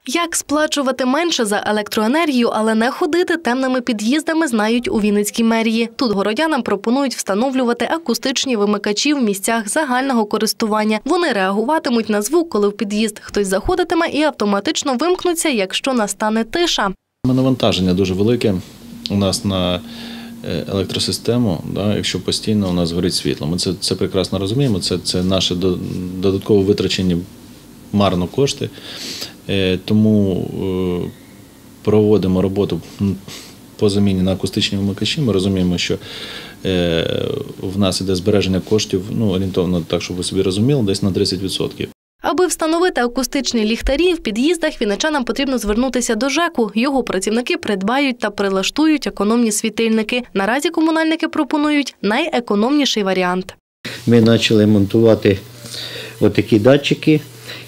Як сплачувати менше за електроенергію, але не ходити темними під'їздами, знають у Вінницькій мерії. Тут городянам пропонують встановлювати акустичні вимикачі в місцях загального користування. Вони реагуватимуть на звук, коли в під'їзд хтось заходитиме, і автоматично вимкнуться, якщо настане тиша. Навантаження дуже велике у нас на електросистему, якщо постійно у нас горить світло. Ми це прекрасно розуміємо, це наші додатково витрачені марно кошти. Тому проводимо роботу по заміні на акустичні вимикачі. Ми розуміємо, що в нас іде збереження коштів, орієнтовно так, щоб ви собі розуміли, десь на 30%. Аби встановити акустичні ліхтарі в під'їздах, вінничанам потрібно звернутися до ЖЕКу. Його працівники придбають та прилаштують економні світильники. Наразі комунальники пропонують найекономніший варіант. Ми почали монтувати отакі датчики,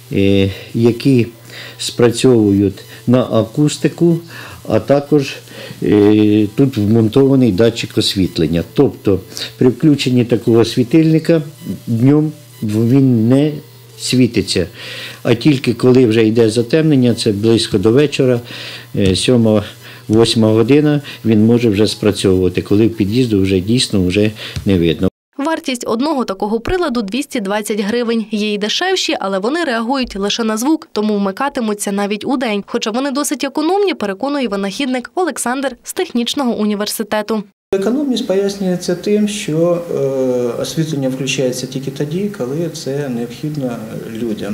які спрацьовують на акустику, а також тут вмонтований датчик освітлення. Тобто при включенні такого світильника днем він не світиться, а тільки коли вже йде затемнення, це близько до вечора, 7-8 година, він може вже спрацьовувати, коли в під'їзду вже дійсно не видно. Вартість одного такого приладу – 220 гривень. Є й дешевші, але вони реагують лише на звук, тому вмикатимуться навіть удень. Хоча вони досить економні, переконує винахідник Олександр з технічного університету. Економність пояснюється тим, що освітлення включається тільки тоді, коли це необхідно людям.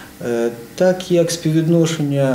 Так як співвідношення,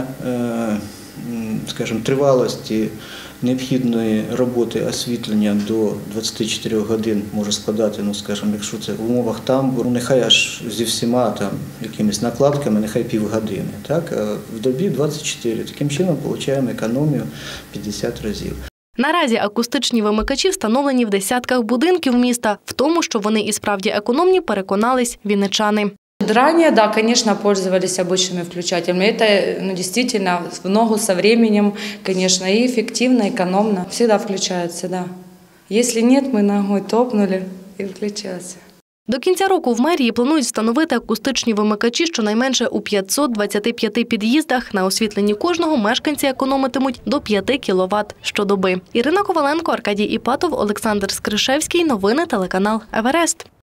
скажімо, тривалості необхідної роботи освітлення до 24 годин може складати, скажімо, якщо це в умовах тамбуру, нехай аж зі всіма якимись накладками, нехай півгодини. Так? А в добі 24. Таким чином отримуємо економію 50 разів. Наразі акустичні вимикачі встановлені в десятках будинків міста. В тому, що вони і справді економні, переконались вінничани. Ранее, да, конечно, пользовались обычными включателями. Это действительно в ногу со временем, конечно, и эффективно, экономно. Всегда включается, да. Если нет, мы ногой топнули и включился. До кінця року в мерії планують встановити акустичні вимикачі щонайменше у 525 під'їздах. На освітленні кожного мешканці економитимуть до 5 кВт щодоби. Ірина Коваленко, Аркадій Іпатов, Олександр Скришевський. Новини телеканал Еверест.